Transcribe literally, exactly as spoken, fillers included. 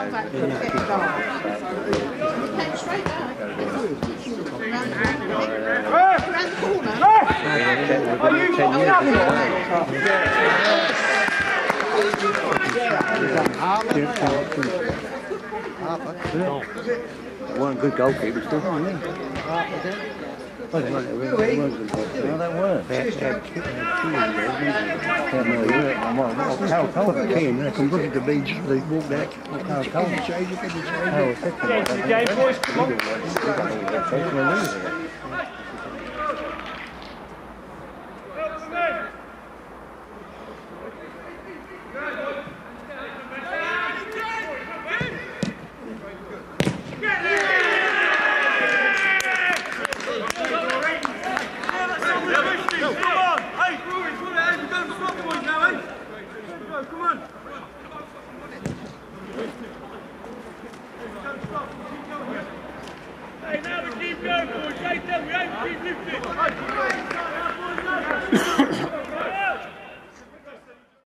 round back, get dark. You came straight back. Round the corner. Harper? One good goalkeeper still. Oh, yeah. No, they weren't. They had to have two in there. How cold it came, I can look at the beach, they walked back. How cold it changed, it changed. Get to the game, boys, come on. Hey, now we keep going, boys. Hey, we ain't keep lifting.